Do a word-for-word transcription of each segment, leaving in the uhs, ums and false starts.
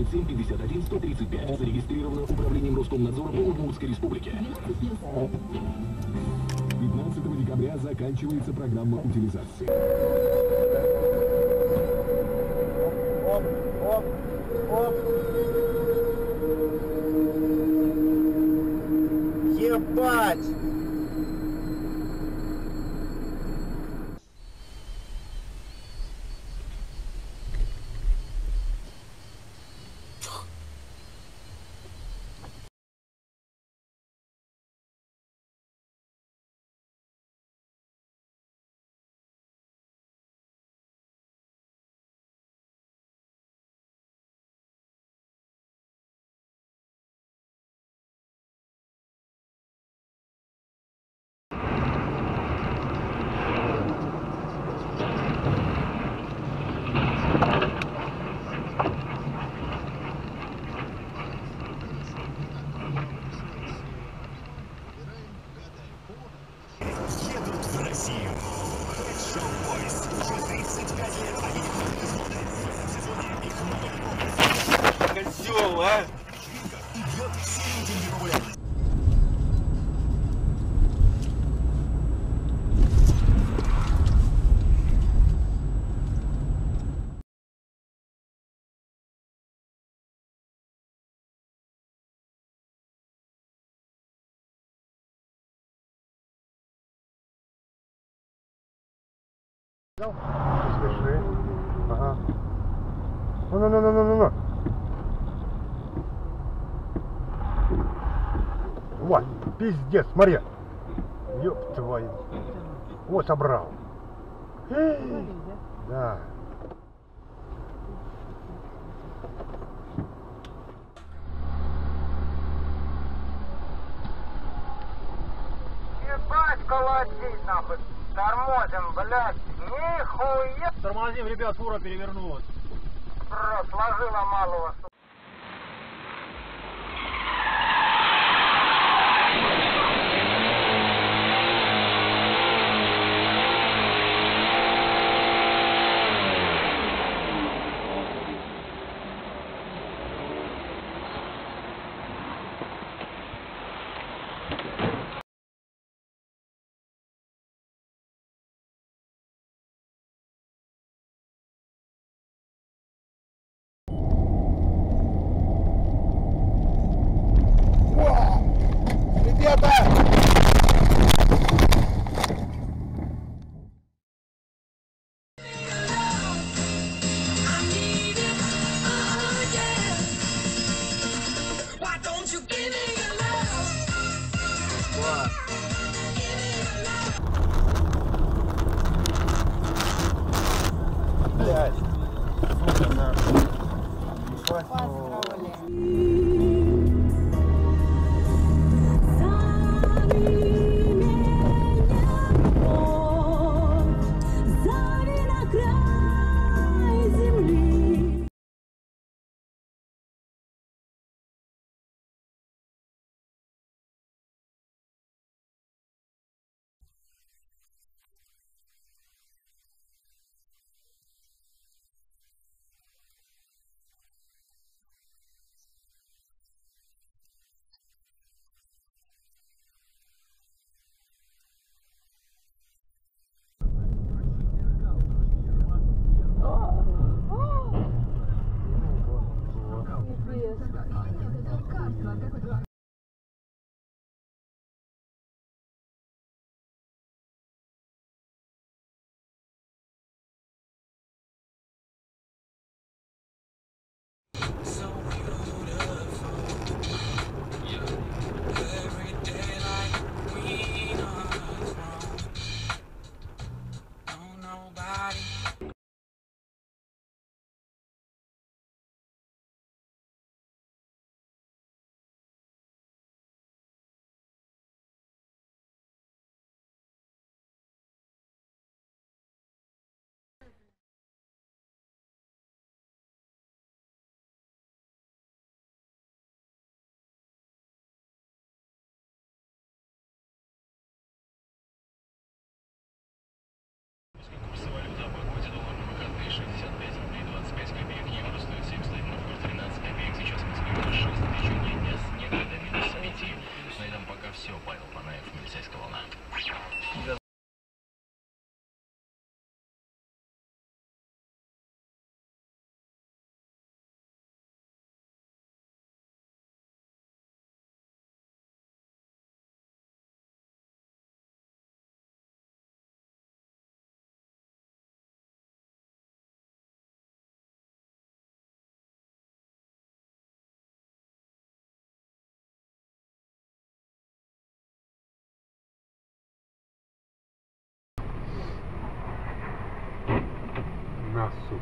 тридцать семь пятьдесят один сто тридцать пять. Зарегистрировано Управлением Роскомнадзора по Удмуртской республике. пятнадцатого декабря заканчивается программа утилизации. Оп, оп, оп. Ебать! Едут в Россию. Шоу Бойс. Уже тридцать пять лет. Они не только смотрят в этом сезоне. Их много. Козел, а! Вечеринка идет все рейтинги популярности. Смеши. Ага. Ну-ну-ну-ну-ну-ну. Вот, пиздец, смотри. Ёб твою. Вот, собрал. Эй, да. Ебать, колотить нахуй. Тормозим, блядь. Нихуя. Тормозим, ребят, фура перевернулась. Рот, сложила малого, сука. На, сука.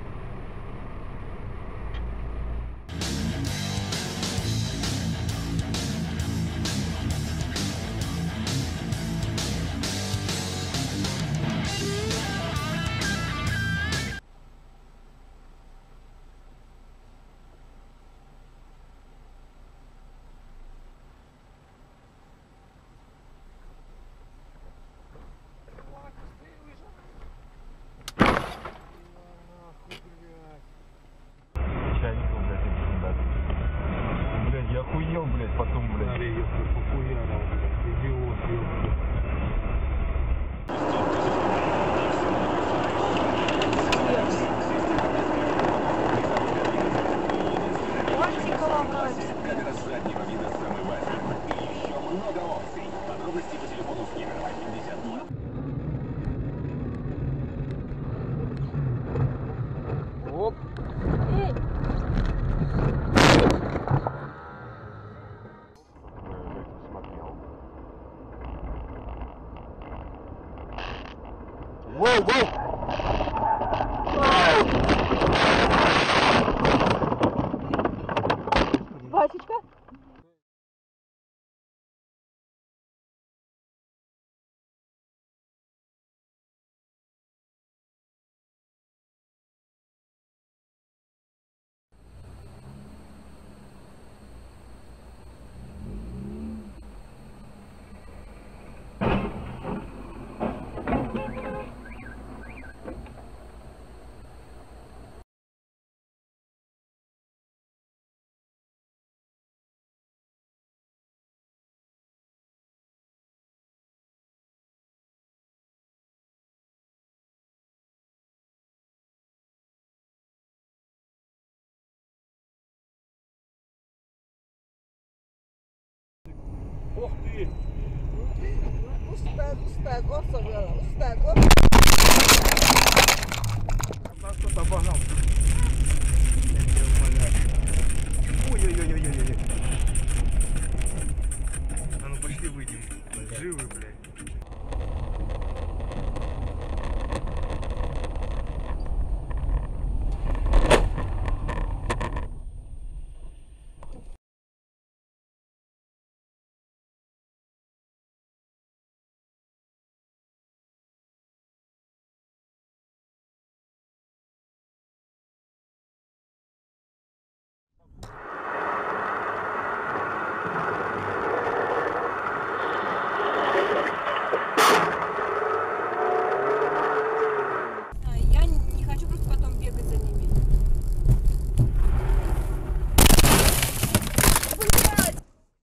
Чайников, блядь, этих ребят. Блядь, я охуел, блядь, потом, блядь. Смотри, ёпта, похуярил, блядь, идиот, ёпта. Камера заднего вида самый важный. И еще много опций. Подробности по телефону Скиннера пятьдесят два. Оп. Воу, воу! Васечка? Ох ты! Устак, устак, вот собрала, устак, вот. Нас кто-то обогнал. Ой-ой-ой-ой-ой-ой. А ну пошли выйдем. Живы, блядь. Я не хочу просто потом бегать за ними. Блядь!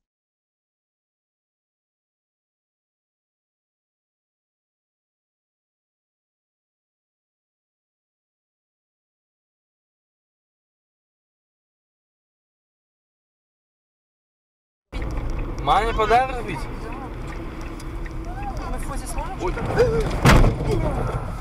Маме подарок разбить? Мы в позе сможем?